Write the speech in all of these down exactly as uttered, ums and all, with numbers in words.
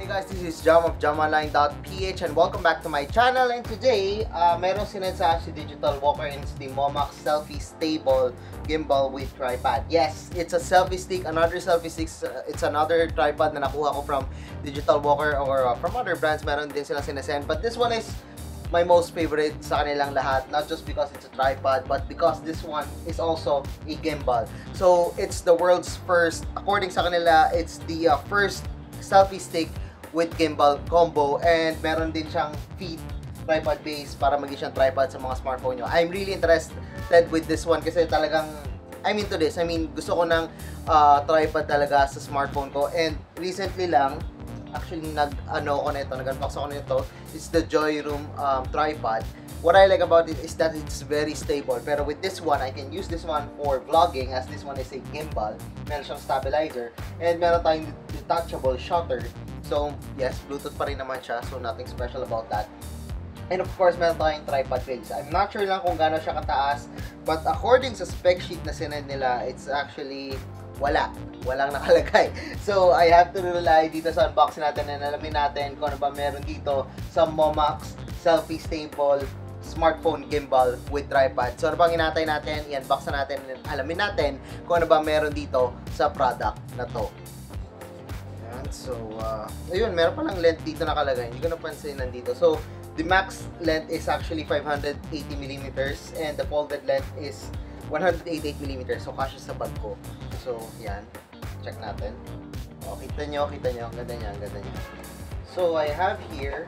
Hey guys, this is Jam of Jamaline dot p h and welcome back to my channel. And today, uh, meron sinensa si Digital Walker and it's the Momax Selfie Stable Gimbal with Tripod. Yes, it's a selfie stick, another selfie stick. Uh, it's another tripod na nakuha ko from Digital Walker or uh, from other brands. Meron din sila sinesend. But this one is my most favorite sa kanilang lahat. Not just because it's a tripod, but because this one is also a gimbal. So, it's the world's first, according sa kanila, it's the uh, first selfie stick with gimbal combo, and meron din siyang feet tripod base para maging siyang tripod sa mga smartphone nyo. I'm really interested with this one kasi talagang I'm into this. I mean, gusto ko ng uh, tripod talaga sa smartphone ko, and recently lang actually nag-ano ko nito, nag-unbox ako nito. It's the Joy Room um, tripod. What I like about it is that it's very stable. Pero with this one, I can use this one for vlogging as this one is a gimbal. Meron siyang stabilizer and meron tayong detachable shutter. So, yes, Bluetooth pa rin naman siya. So, nothing special about that. And of course, meron tayong tripod base. I'm not sure lang kung gaano siya kataas. But according sa spec sheet na sinend nila, it's actually wala. Walang nakalagay. So, I have to rely dito sa unboxing natin and alamin natin kung ano ba meron dito sa Momax Selfie Stable Smartphone Gimbal with Tripod. So, ano bang inatay natin? I-unbox na natin and alamin natin kung ano ba meron dito sa product na to. So, uh, ayun, meron palang length dito nakalagay. Hindi ko napansin nandito. So, the max length is actually five hundred eighty millimeters and the folded length is one hundred eighty-eight millimeters. So, kasya sa bag ko. So, yan. Check natin. O, kita nyo, kita nyo. Ang ganda niya, ang ganda niya. So, I have here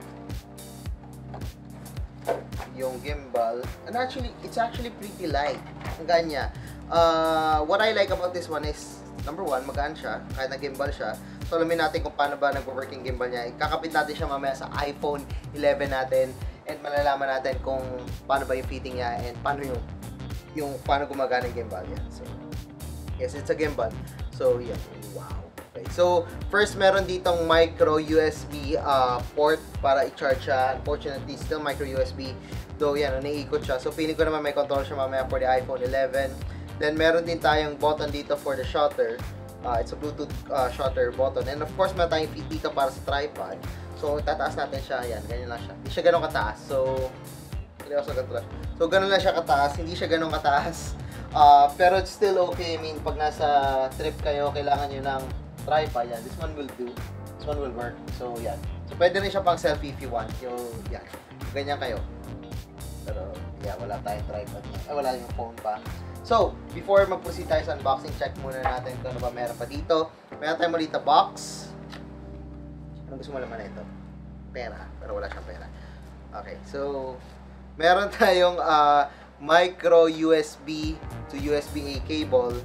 yung gimbal. And actually, it's actually pretty light. Ang ganya. Uh, what I like about this one is, number one, magaan siya. Kahit na gimbal siya. So, alamin natin kung paano ba nag-work yung gimbal niya. Kakapit natin siya mamaya sa iPhone eleven natin and malalaman natin kung paano ba yung fitting niya and paano yung yung paano gumagana yung gimbal niya. So, yes, it's a gimbal. So, yeah. Wow. Okay. So, first meron ditong micro U S B uh, port para i-charge siya. Unfortunately, still micro U S B. Though, yan, naiikot siya. So, feeling ko naman may control siya mamaya for the iPhone eleven. Then, meron din tayong button dito for the shutter. Uh, it's a Bluetooth uh, shutter button. And of course, meron tayong feet dito para sa tripod. So, tataas natin siya. Ayan, ganyan lang siya. Hindi siya ganun kataas. So, hindi ako sa ganun. So, ganun lang siya kataas. Hindi siya ganun kataas. Uh, pero it's still okay. I mean, pag nasa trip kayo, kailangan nyo ng tripod. Yan, this one will do. This one will work. So, yan. So, pwede rin siya pang selfie if you want. So, yan. Ganyan kayo. Pero, yeah, wala tayong tripod. Ay, wala yung phone pa. So, before mag-proceed tayo sa unboxing, check muna natin kung ano ba meron pa dito. Meron tayong malita box. Anong gusto mo naman na ito? Pera. Pero wala siyang pera. Okay, so, meron tayong uh, micro U S B to U S B A cable.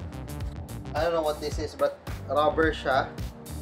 I don't know what this is, but rubber siya.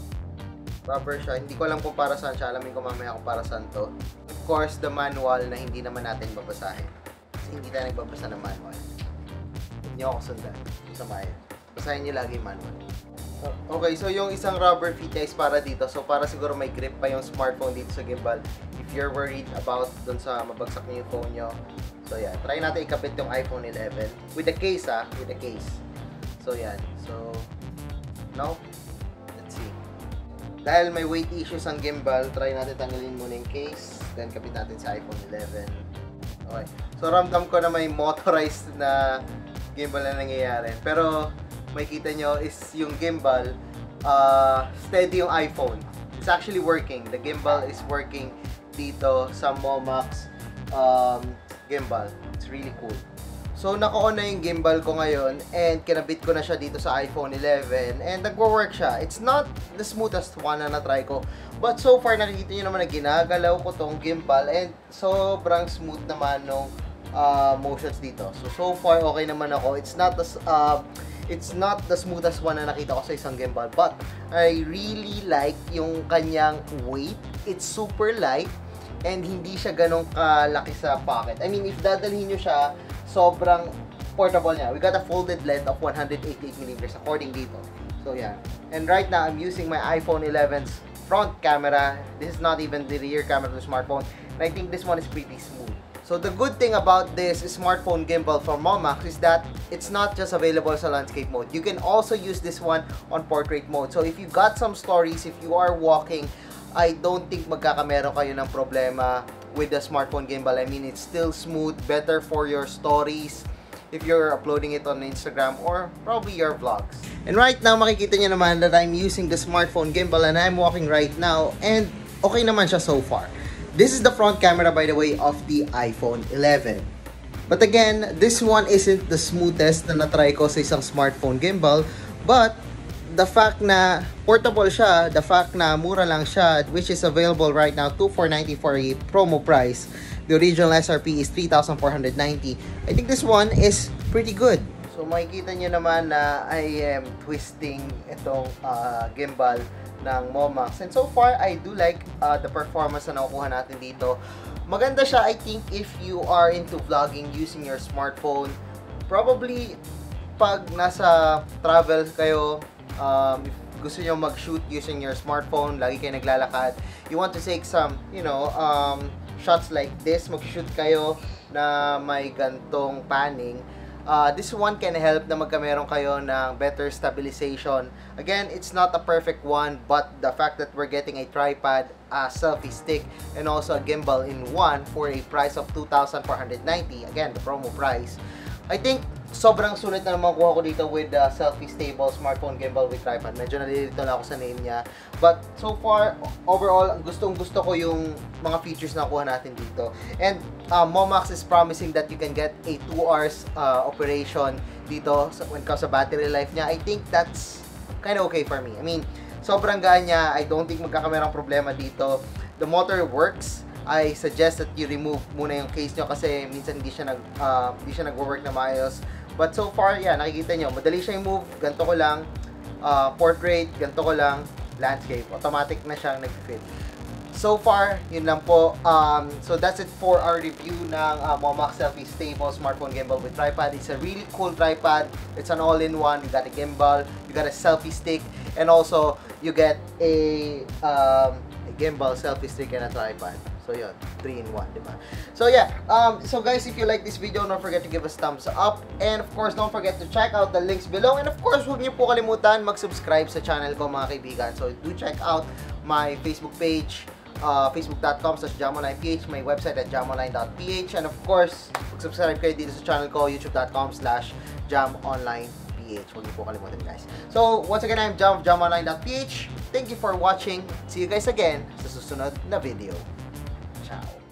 Rubber siya. Hindi ko alam kung para saan siya. Alamin ko mamaya kung para saan to. Of course, the manual na hindi naman natin babasahin. Kasi hindi tayo nagbabasa ng manual. Hindi ako sundan. Masama yun. Basahin nyo lagi manual. Okay, so yung isang rubber feet is para dito. So, para siguro may grip pa yung smartphone dito sa gimbal. If you're worried about dun sa mabagsak niyo yung phone nyo. So, yan. Try natin ikabit yung iPhone eleven. With the case, ah. With the case. So, yan. So, no? Let's see. Dahil may weight issues ang gimbal, try natin tanggalin muna yung case. Then, kapit natin sa iPhone eleven. Okay. So, ramdam ko na may motorized na gimbal na nangyayari. Pero, makikita nyo is yung gimbal, uh, steady yung iPhone. It's actually working. The gimbal is working dito sa Momax um, gimbal. It's really cool. So, naka-on na yung gimbal ko ngayon and kinabit ko na siya dito sa iPhone eleven and nagwo-work siya. It's not the smoothest one na na-try ko. But so far, nakikita nyo naman na ginagalaw ko tong gimbal and sobrang smooth naman nung Uh, motions dito. So, so far, okay naman ako. It's not the, uh, it's not the smoothest one na nakita ko sa isang gimbal. But, I really like yung kanyang weight. It's super light. And hindi siya ganong kalaki sa pocket. I mean, if dadalhin nyo siya, sobrang portable niya. We got a folded length of one hundred eighty-eight millimeters according dito. So, yeah. And right now, I'm using my iPhone eleven's front camera. This is not even the rear camera of the smartphone. And I think this one is pretty smooth. So the good thing about this smartphone gimbal from Momax is that it's not just available sa landscape mode. You can also use this one on portrait mode. So if you got some stories, if you are walking I don't think magkakameron kayo ng problema with the smartphone gimbal. I mean, it's still smooth, better for your stories if you're uploading it on Instagram or probably your vlogs. And right now, makikita nyo naman that I'm using the smartphone gimbal and I'm walking right now and okay naman siya so far. This is the front camera, by the way, of the iPhone eleven. But again, this one isn't the smoothest na natry ko sa isang smartphone gimbal, but the fact na portable siya, the fact na mura lang siya, which is available right now, two thousand four hundred ninety for a promo price. The original S R P is three thousand four hundred ninety. I think this one is pretty good. So makikita nyo naman na I am twisting itong uh, gimbal ng Momax. And so far, I do like uh, the performance na nakukuha natin dito. Maganda siya, I think, if you are into vlogging using your smartphone. Probably, pag nasa travel kayo, um, if gusto nyo mag-shoot using your smartphone, lagi kayo naglalakad, you want to take some, you know, um, shots like this, mag-shoot kayo na may gantong panning, uh, this one can help na magkameron kayo ng better stabilization. Again, it's not a perfect one, but the fact that we're getting a tripod, a selfie stick, and also a gimbal in one for a price of two thousand four hundred ninety, again, the promo price, I think sobrang sulit na naman kuha ko dito with the selfie stable smartphone gimbal with tripod. Medyo nalilito na ako sa name niya. But so far, overall, gustong gusto ko yung mga features na kuha natin dito. And uh, Momax is promising that you can get a two hours uh, operation dito when it comes to battery life niya. I think that's kind of okay for me. I mean, sobrang gaan niya. I don't think magkakamerang problema dito. The motor works. I suggest that you remove muna yung case nyo kasi minsan hindi siya nag uh, hindi siya nagwo-work na maayos. But so far, yeah, nakikita nyo, madali siya i-move, ganito ko lang, uh, portrait, ganito ko lang, landscape, automatic na siyang nag-fit. So far, yun lang po. Um, so that's it for our review ng uh, Momax Selfie Stable Smartphone Gimbal with Tripod. It's a really cool tripod. It's an all-in-one. You got a gimbal, you got a selfie stick, and also you get a, um, a gimbal, selfie stick, and a tripod. So yun, three in one, diba? So yeah, um, so guys, if you like this video, don't forget to give us thumbs up. And of course, don't forget to check out the links below. And of course, huwag niyo po kalimutan mag-subscribe sa channel ko, mga kaibigan. So do check out my Facebook page, uh, facebook dot com slash jam online p h, my website at jam online dot p h. And of course, mag-subscribe kayo dito sa channel ko, youtube dot com slash jam online p h. Huwag niyo po kalimutan, guys. So once again, I'm Jam, jam online dot p h. Thank you for watching. See you guys again sa susunod na video. Ciao.